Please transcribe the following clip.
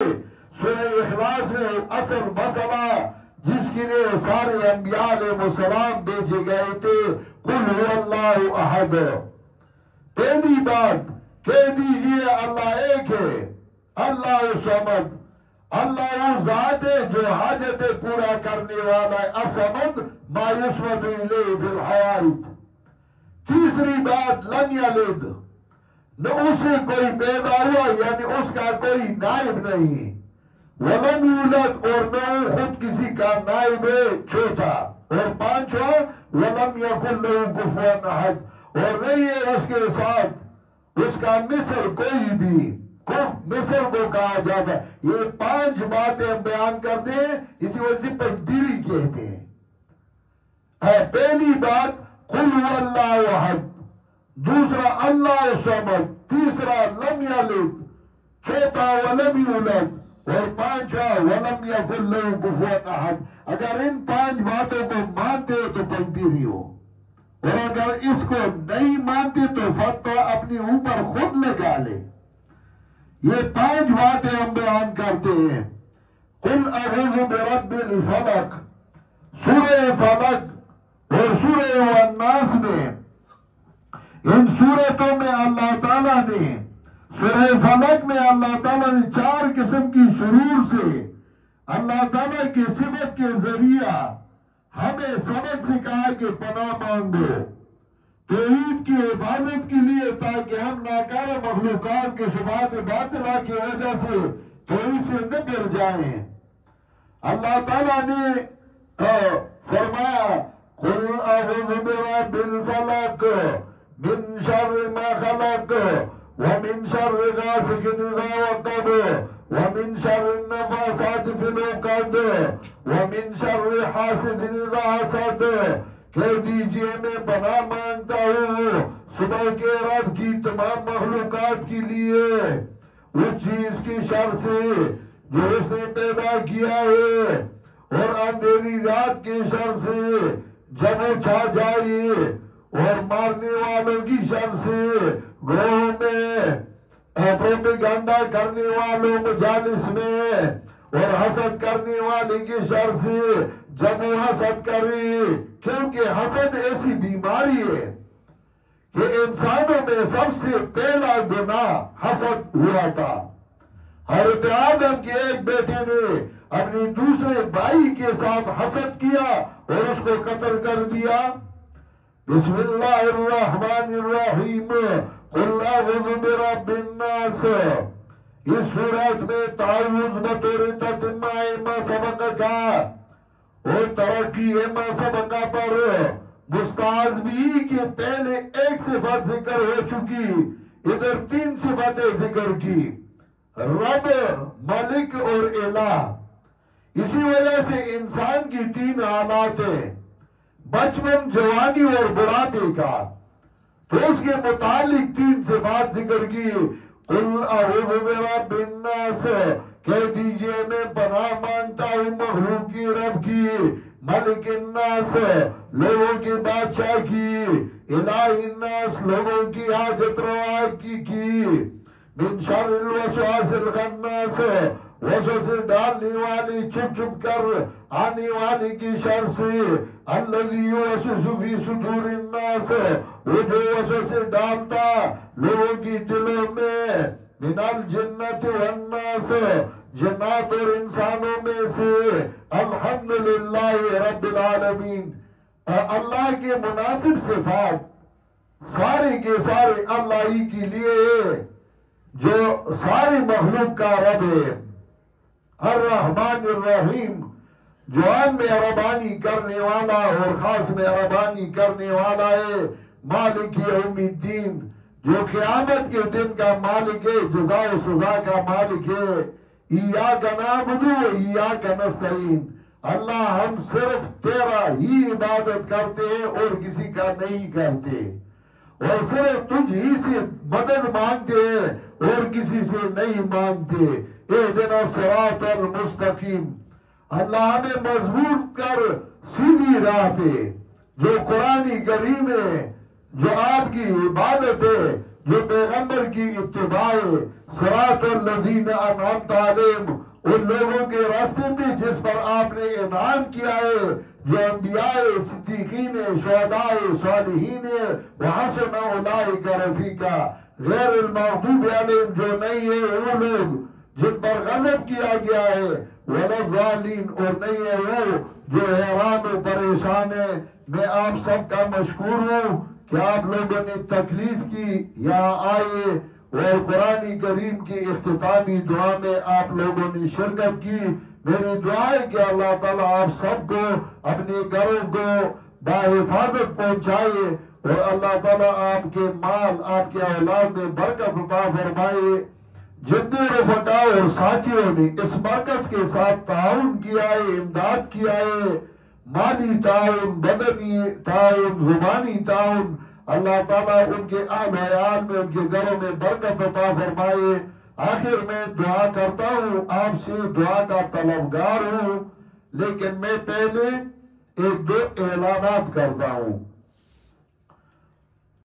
سورہ اخلاص میں اصل مسئلہ جس کے لیے سارے انبیاء علیہ السلام بھیجے گئے تھے، قل هو اللہ احد، پہلی بات کہہ دیجئے اللہ ایک ہے، اللہ صمد، اللہ وہ ذات ہے جو حاجتیں پورا کرنے والا ہے، الصمد ما یصمد الیہ فی الحیات۔ تیسری بات لم یلد، نہ اسے کوئی پیدا ہوا یعنی اس کا کوئی نائب نہیں، ولم یولد اور نہ وہ خود کسی کا نائب ہے چھوٹا، اور پانچواں ولم یکن لہ کفوا احد، اور نہیں ہے اس کے ساتھ اس کا مثل کوئی بھی، کف مثل کو کہا جاتا ہے۔ یہ 5 باتیں ہم بیان کرتے ہیں، اسی وجہ سے پنجبیری کہتے ہیں۔ پہلی بات قل هو اللہ احد، دوسرا اللہ صمد، تیسرا لم یلد، چوتھا ولم یولد، اور پانچواں ولم یکن لہ کفوا احد۔ اگر ان 5 باتوں کو مانتے ہو تو پنجبیری ہو، اور اگر اس کو نہیں مانتے تو فتویٰ اپنی اوپر خود لگا لے۔ یہ 5 باتیں ہم بیان کرتے ہیں۔ قل اعوذ برب الفلق، سورہ فلق اور سورہ والناس میں، ان سورتوں میں اللہ تعالیٰ نے، سورہ فلق میں اللہ تعالیٰ نے 4 قسم کی شرور سے اللہ تعالیٰ کی صفت کے ذریعہ ہمیں سبق سکھایا کہ پناہ مانگو توحید کی حفاظت کے لیے، تاکہ ہم ناکارہ مخلوقات کے شبہات باطلہ کی وجہ سے توحید سے نہ گر جائیں۔ اللہ تعالیٰ نے فرمایا قل اعوذ برب الفلق من شر ما خلق ومن شر غاسق اذا وقب ومن شر النفاثات في العقد ومن شر حاسد اذا حسد۔ کہہ دیجئے میں پناہ مانگتا ہوں صبح کے رب کی تمام مخلوقات کے لیے اس چیز کی شر سے جو اس نے پیدا کیا ہے، اور اندھیری رات کی شر سے جب وہ چھا جائے، اور مارنے والوں کی شر سے گروہوں میں، پروپیگنڈا کرنے والوں مجالس میں، اور حسد کرنے والے کی شر سے جب وہ حسد کرے، کیونکہ حسد ایسی بیماری ہے کہ انسانوں میں سب سے پہلا گناہ حسد ہوا تھا۔ حضرت آدم کے ایک بیٹے نے اپنی دوسرے بھائی کے ساتھ حسد کیا اور اس کو قتل کر دیا۔ بسم اللہ الرحمن الرحیم، قل اعوذ برب الناس، اس صورت میں تعوذ بطور تتمہ ما سبق کا اور ترقی ما سبق پر مستعاذ بھی کہ پہلے ایک صفت ذکر ہو چکی، ادھر 3 صفتیں ذکر کی، رب، ملک اور الہ۔ اسی وجہ سے انسان کی 3 حالات ہیں، بچپن، جوانی اور بڑھاپے کا، تو اس کے متعلق 3 صفات ذکر کی۔ قل اعوذ برب الناس، کہہ دیجئے میں پناہ مانگتا ہوں مخلوق کی رب کی، ملک الناس، لوگوں کی بادشاہ کی، الہ الناس، لوگوں کی حاجت روا کی، من شر الوسواس الخناس، وسوسے ڈالنے والی چھپ چھپ کر آنے والی کی شر سے، الذی یوسوس فی صدور الناس، وہ جو وسوسے ڈالتا لوگوں کی دلوں میں، من الجنت والناس، جنات اور انسانوں میں سے۔ الحمدللہ رب العالمین، اللہ کے مناسب صفات سارے کے سارے اللہ ہی کے لیے جو ساری مخلوق کا رب ہے۔ الرحمن الرحیم، جو عام مہربانی کرنے والا اور خاص مہربانی کرنے والا ہے۔ مالک یوم الدین، جو قیامت کے دن کا مالک ہے، جزا و سزا کا مالک ہے۔ ایاک نعبد و ایاک نستعین، اللہ ہم صرف تیرا ہی عبادت کرتے ہیں اور کسی کا نہیں کرتے، اور صرف تجھ ہی سے مدد مانگتے ہیں اور کسی سے نہیں مانگتے۔ اہدنا الصراط المستقیم، اللہ ہمیں مضبوط کر سیدھی راہ پہ، جو قرآن کریم ہے، جو آپ کی عبادت ہے، جو پیغمبر کی اتباع صراط الذین انعمت علیہم، ان لوگوں کے راستے پہ جس پر آپ نے انعام کیا ہے، جو انبیاء، صدیقین، شہداء، صالحین، وحسن اولئک رفیقا، غیر المغضوب علیہم جو نہیں ہے وہ لوگ جن پر غضب کیا گیا ہے، ولا الضالین اور نہیں ہے وہ جو حیران و پریشان ہے۔ میں آپ سب کا مشکور ہوں کہ آپ لوگوں نے تکلیف کی یہاں آئے اور قرآن کریم کی اختتامی دعا میں آپ لوگوں نے شرکت کی۔ میری دعا ہے کہ اللہ تعالیٰ آپ سب کو اپنے گھروں کو بحفاظت پہنچائے اور اللہ تعالیٰ آپ کے مال، آپ کے اولاد میں برکت عطا فرمائے۔ جتنے رفقاء اور ساتھیوں نے اس مرکز کے ساتھ تعاون کیا ہے، امداد کیا ہے، مالی تعاون، بدنی تعاون، زبانی تعاون، اللہ تعالیٰ ان کے اہل و عیال میں، ان کے گھروں میں برکت عطا فرمائے۔ آخر میں دعا کرتا ہوں، آپ سے دعا کا طلبگار ہوں، لیکن میں پہلے ایک دو اعلانات کرتا ہوں۔